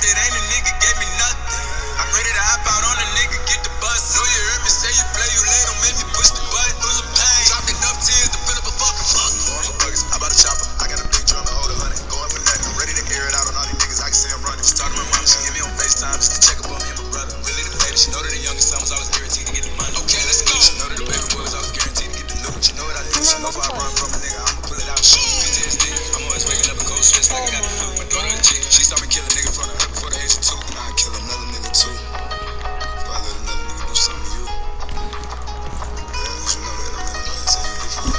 it ain't a nigga gave me nothing. I'm ready to hop out on a nigga, get the bus. Know you heard me say you play, you late, don't make me push the button. Full of pain. Dropped enough tears to fill up a fucking fuck. Going for buggers, I bought a chopper. I got a big drum and hold 100. Going for nothing. I'm ready to air it out on all these niggas. I can see I'm running. Started my mom, she hit me on FaceTime just to check up on me and my brother. Really the baby, she know that the youngest son was always guaranteed to get the money. Okay, let's go. She know that the baby boy was always guaranteed to get the loot. She know what I do. She know if I run from a nigga, I'ma pull it out. PTSD. I'm always waking up a cold sweats like I got the flu. My daughter a G. She saw me kill a nigga in front of her before the age of 2. Now I kill another nigga too. If I let another nigga do something to you, as long as you know that I'm gonna tell you different.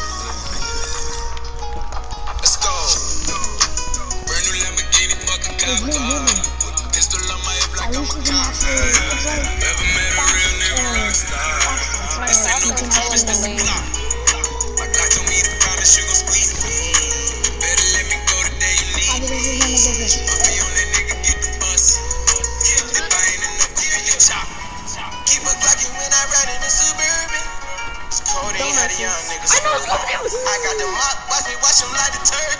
Let's go. Brand new Lamborghini, fucking cop car. Pistol on my hip like I'm a cop. Never met a real nigga rock star. This ain't no performance, this a clock. My God told me to promise you gon' squeeze me. Better let me go the day you need me. I'll be on that nigga, get the bus. If I ain't enough, keep it chop. Keep a Glockin' when I ride in the Suburban. It's cold, ain't how the young niggas. I got the mop, watch me wash him like detergent.